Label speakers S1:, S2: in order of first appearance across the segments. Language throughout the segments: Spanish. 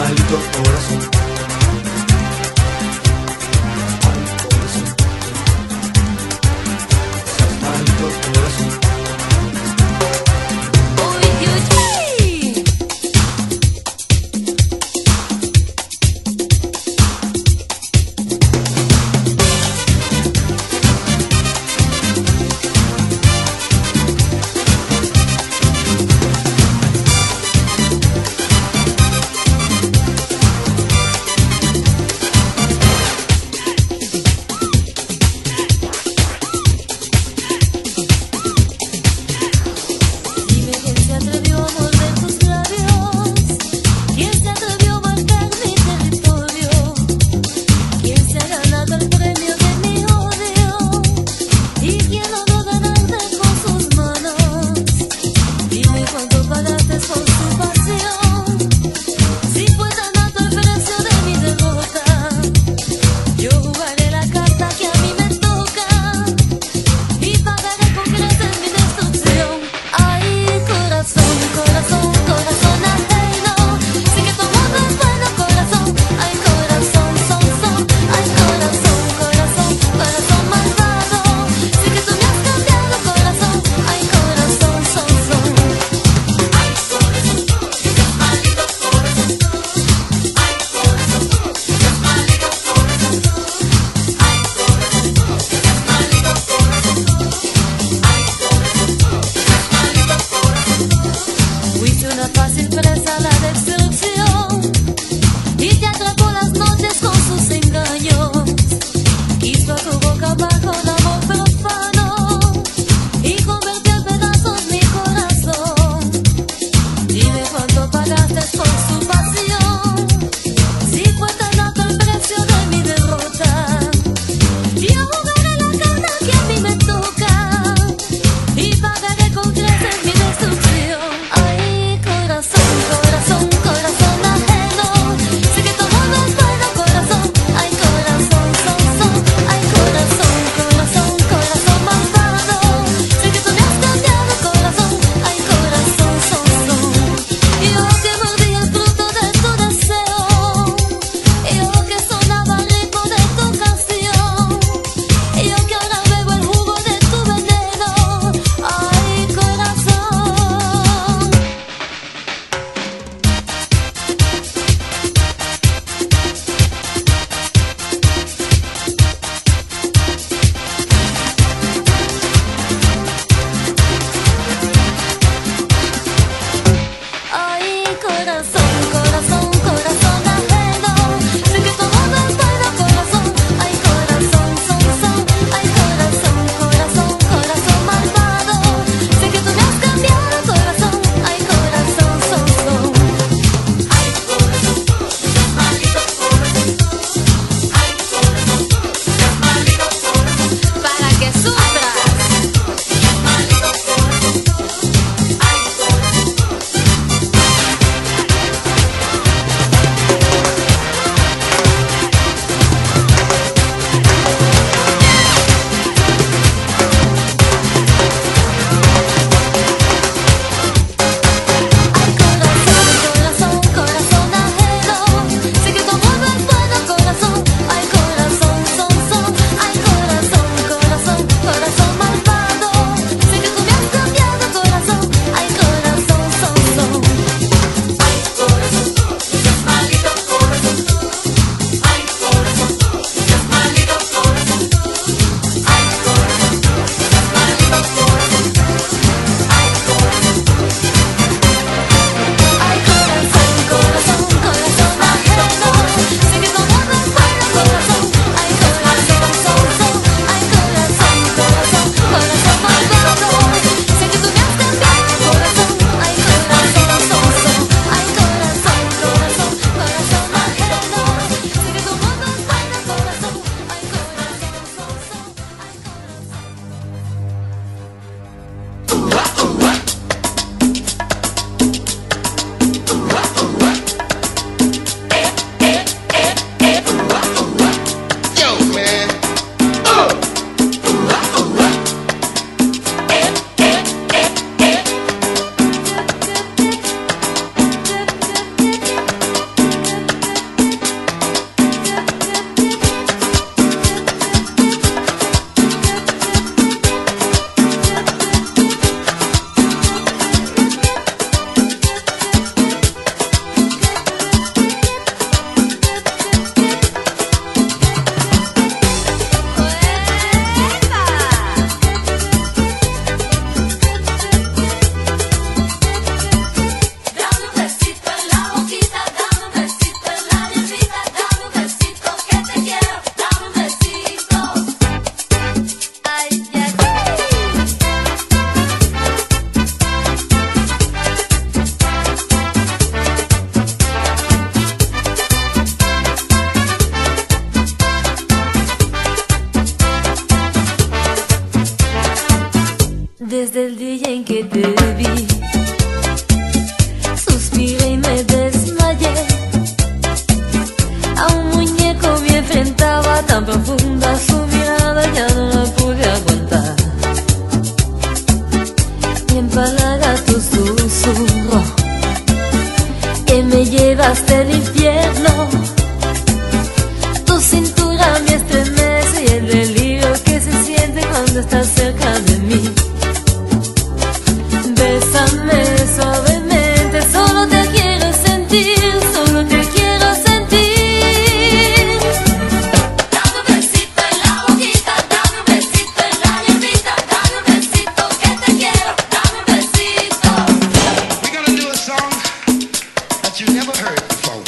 S1: maldito corazón. Ay, corazón. Seas maldito corazón.
S2: tan profunda su mirada, ya no la pude aguantar. Y empalaga tu susurro que me lleva hasta el infierno. Tu cintura me estremece y el delirio que se siente cuando estás cerca de mí. Bésame suavemente, solo te quiero sentir, solo te quiero sentir. Dame un besito en la boquita, dame un besito en la lengüita, dame un besito que te quiero, dame un besito.
S3: We're gonna do a song that you never heard before.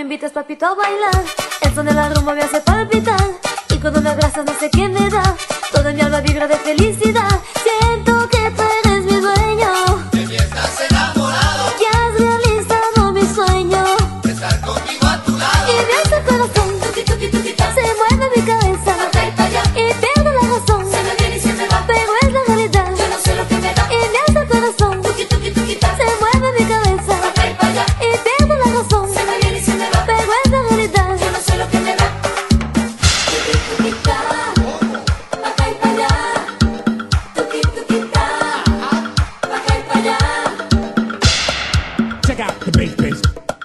S2: invitas, papito, a bailar. El son de la rumba me hace palpitar. Y cuando me abrazas no sé quién me da. Toda mi alma vibra de felicidad. Siento que tú eres mi dueño.
S4: De mí estás enamorado.
S2: Que has realizado mi sueño.
S4: De estar conmigo a tu lado.
S2: Y me hace el corazón.
S4: Tuki, tuki, tuki, ta.
S2: Se mueve mi cabeza.
S4: Pa' acá y pa' allá.
S2: Y pierdo la razón.
S4: Se me viene y se me va.
S2: Pero es la realidad.
S4: Yo no sé lo que me da.
S2: Y me hace el corazón.
S4: Tuki, tuki, tuki, ta.
S2: Se mueve mi cabeza.
S4: Pa' acá y pa' allá.
S2: Y pierdo la razón.
S4: Se me viene y se me va.
S2: Pero es la realidad.
S4: Yo no sé lo que me da. Tuki, tuki, ta. Pa' acá y pa' allá. Tuki, tuki, ta. Pa' acá y pa' allá.
S5: Check out the bass bass.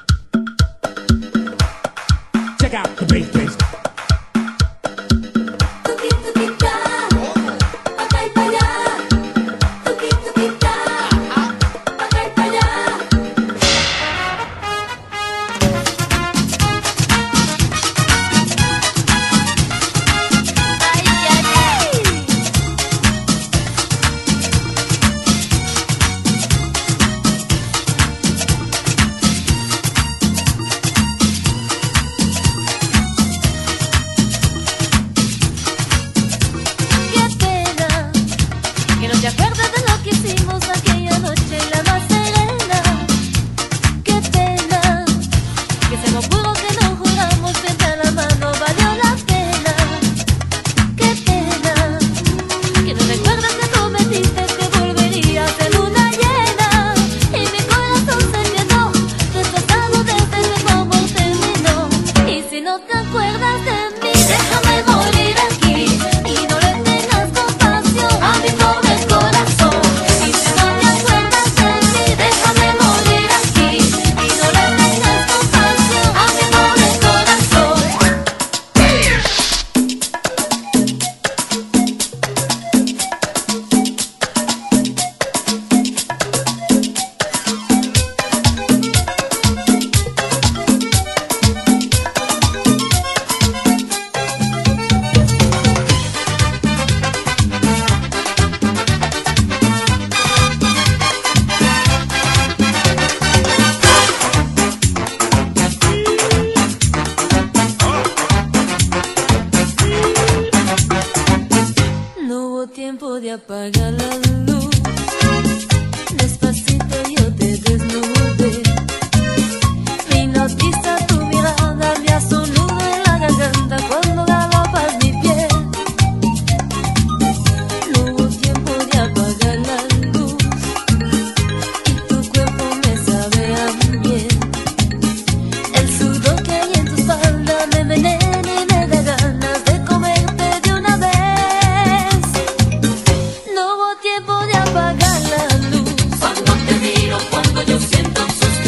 S5: Check out the bass bass.
S4: Tuki, tuki, ta. Pa' acá y pa' allá. Tuki, tuki, ta. Pa' acá y pa' allá.
S2: Ay, ay, ay. Qué pena que no te acuerdas de lo que hicimos aquella noche en la más serena. Qué pena que se me ocurrió que no juramos frente a la mano valió la pena. Qué pena que no recuerdas que prometiste que volverías en luna llena. Y mi corazón se quedó destrozado desde que tu amor terminó. Y si no te acuerdas de mí, déjame morir aquí y no le tengas compasión a mi pobre corazón. Y si no te acuerdas de mí, déjame morir aquí y no le tengas compasión a mi pobre corazón. No hubo tiempo de apagar la luz. Despacito yo te desnudé. Me hipnotiza tu mirada, me hace un nudo en la garganta cuando galopas mi piel. No hubo tiempo de apagar la luz. Y tu cuerpo me sabe a miel. El sudor que hay en tu espalda me envenena y me da ganas de comerte de una vez. No hubo tiempo de apagar la luz.
S4: Cuando te miro, cuando yo siento un suspiro.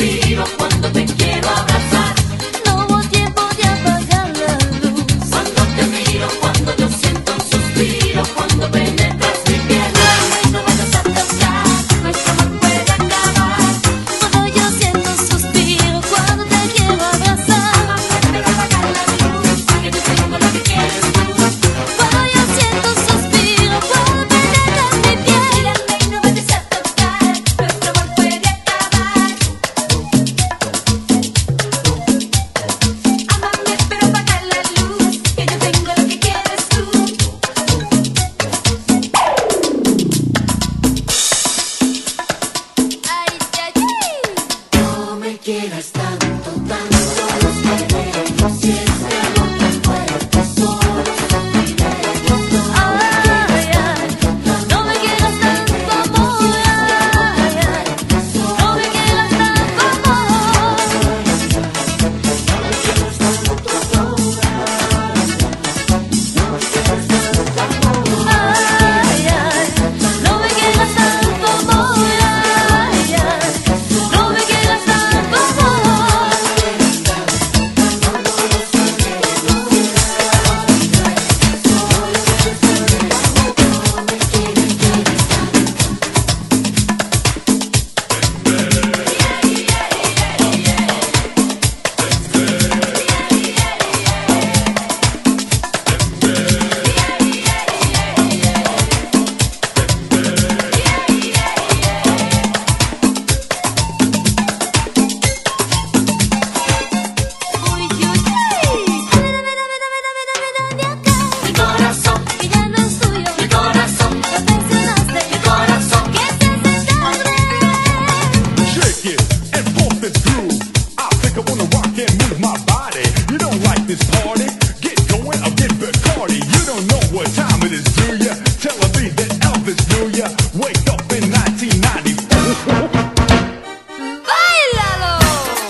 S5: ya wake up in 1994.
S2: ¡Báilalo!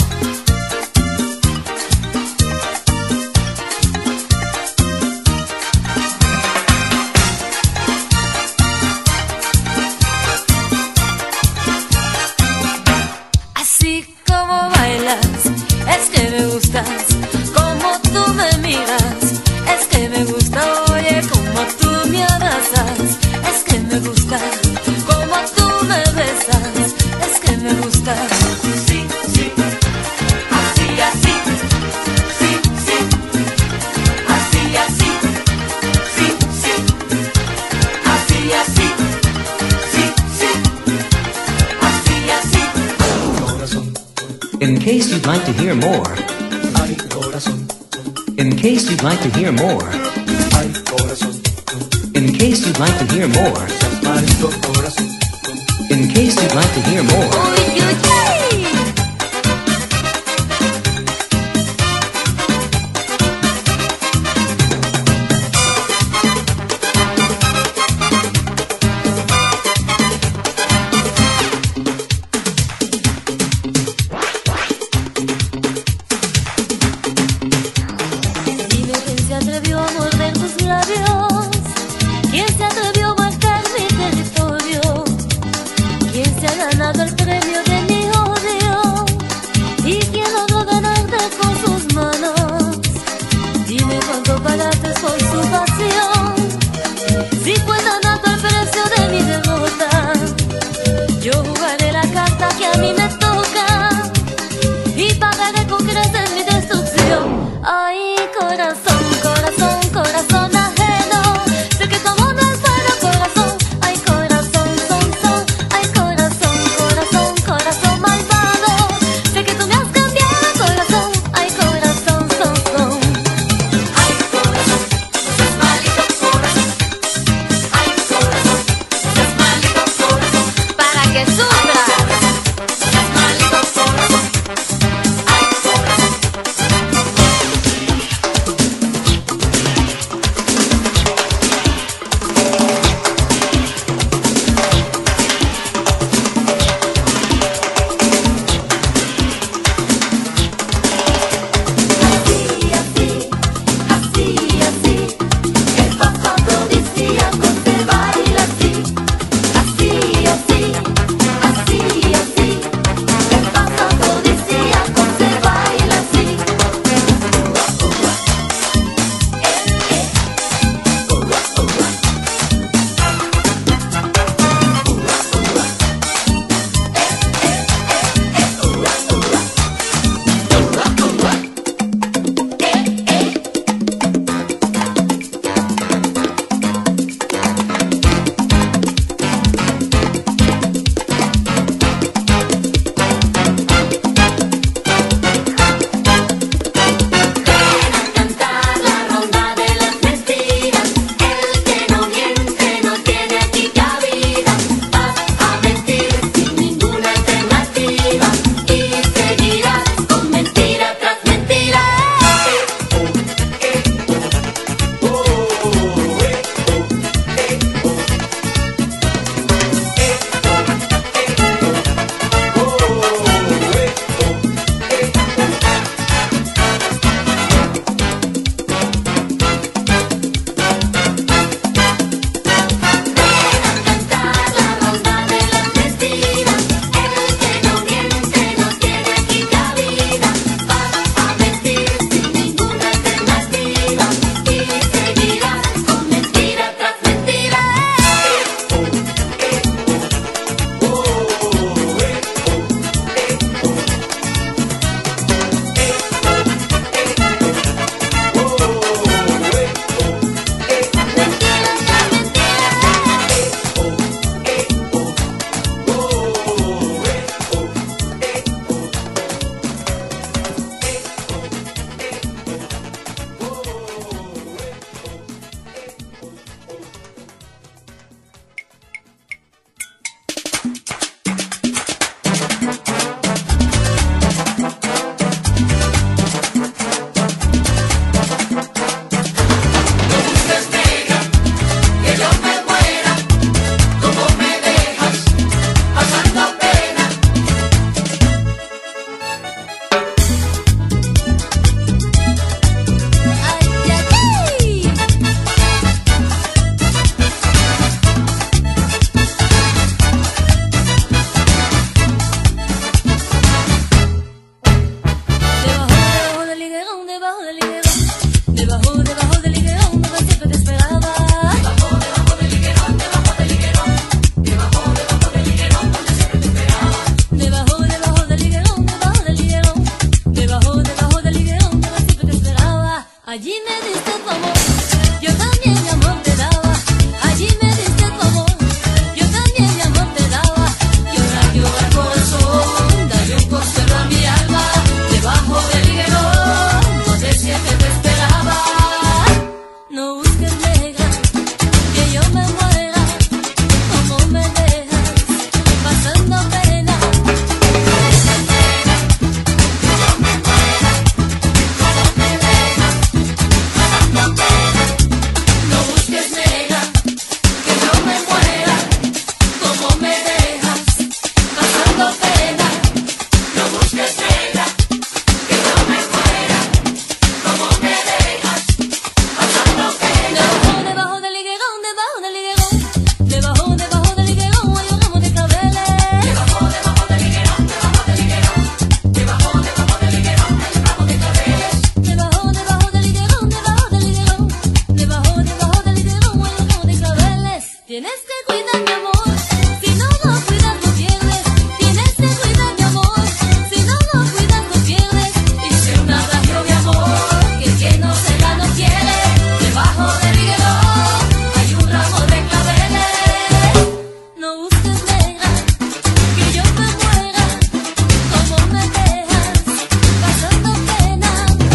S2: Así como bailas, es que me gustas. Como tú me miras, es que me gusta. Oye, como tú me abrazas, es que me gusta. Como tú me besas, es que me gusta. Sí, sí, así, así. Sí, sí, así, así. Sí, sí, así, así. Sí, sí, así, así.
S1: Corazón,
S6: In case you'd like to hear more,
S1: ay, corazón,
S6: in case you'd like to hear more,
S1: ay, corazón,
S6: in case you'd like to hear more,
S1: maldito corazón.
S6: in case you'd like to hear more,
S2: Uy, uy, uy. Dime quién se atrevió a morder tus labios, quién se atrevió a marcar mi territorio, quién se ha ganado el premio de mi odio. cuidar, mi amor, si no lo cuidas lo pierdes. Tienes que cuidar, mi amor, si no lo cuidas lo pierdes. Hice un adagio, mi amor, que quien no se la no quiere. Debajo del higuerón hay un ramo de claveles. No busques, negra, que yo me muera. Como me dejas pasando pena.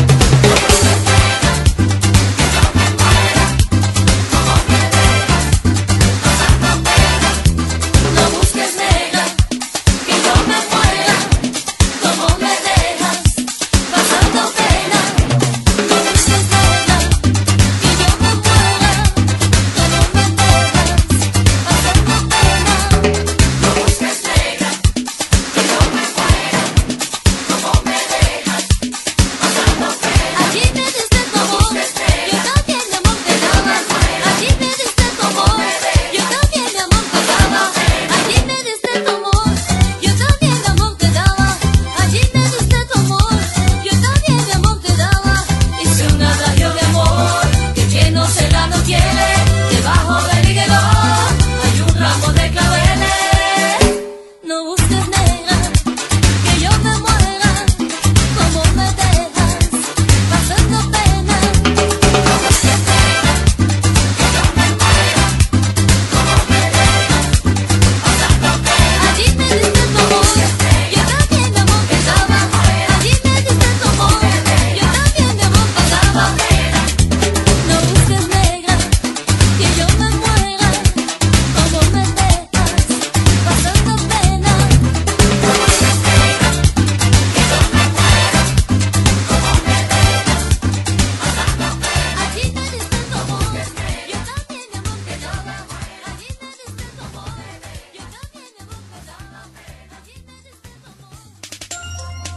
S2: No busques, negra, que yo me muera. Como me dejas pasando pena. No busques, negra, que yo me muera. Como me dejas pasando pena. No busques, negra, que yo me muera. Como me dejas pasando pena. Allí me diste tu amor, yo también mi amor te daba. Allí me diste tu amor, yo también mi amor te daba. Allí me diste tu amor, yo también mi amor te daba. Allí me diste tu amor, yo también mi amor te daba. Hice un adagio de amor, que quien no se la no quiere. Debajo del higuerón hay un ramo de claveles. No busques, negra, que yo me muera. Como me dejas pasando pena. No busques, negra, que yo me muera. Como me dejas pasando pena. Allí me diste tu amor, yo también mi amor te daba. Allí me diste tu amor, yo también mi amor te daba. No busques, negra, que yo me muera. Como me dejas pasando pena. No busques, negra, que yo me muera. Como me dejas pasando pena. Allí me diste tu amor, yo también mi amor te daba. Allí me diste tu amor, yo también mi amor te daba. Allí me diste tu amor.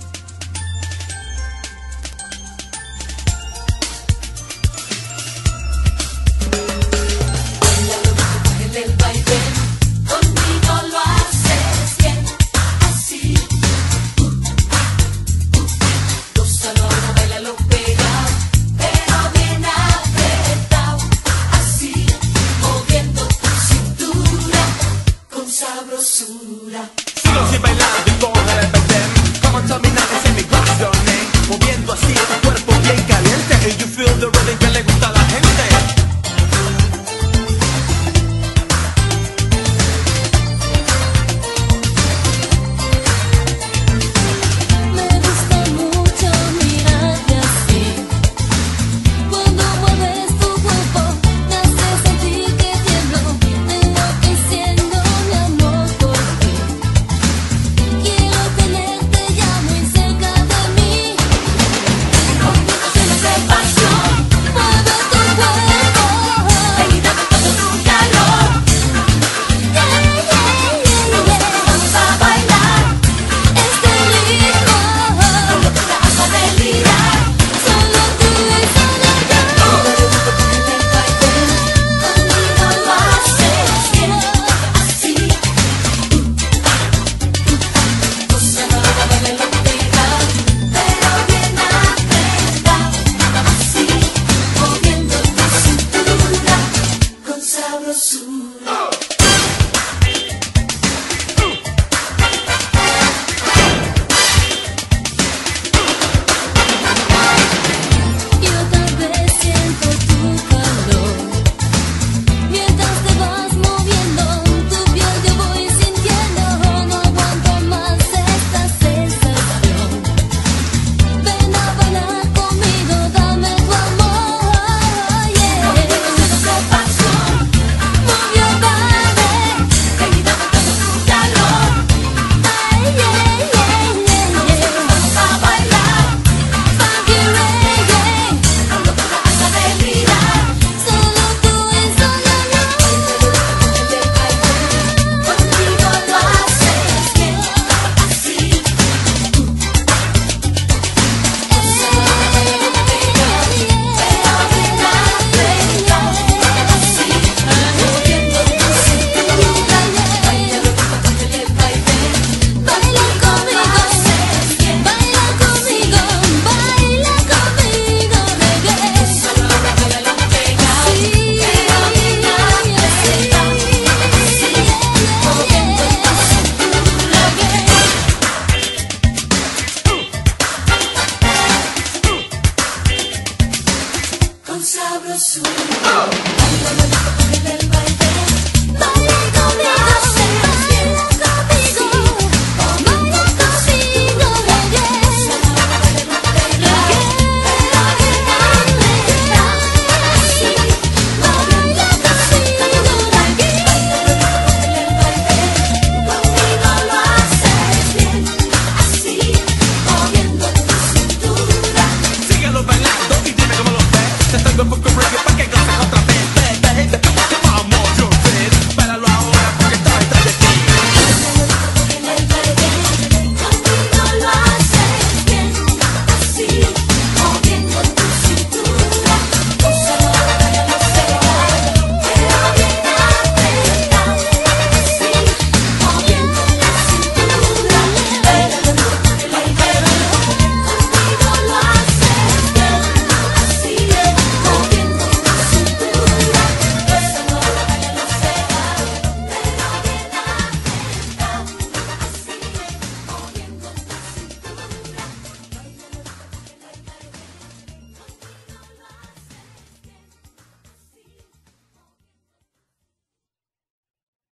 S2: En el baile, conmigo lo haces bien, así. Gózalo, bailalo pegado, pero bien apretado, así. Moviendo tu cintura con sabrosura.
S5: Sigo bailando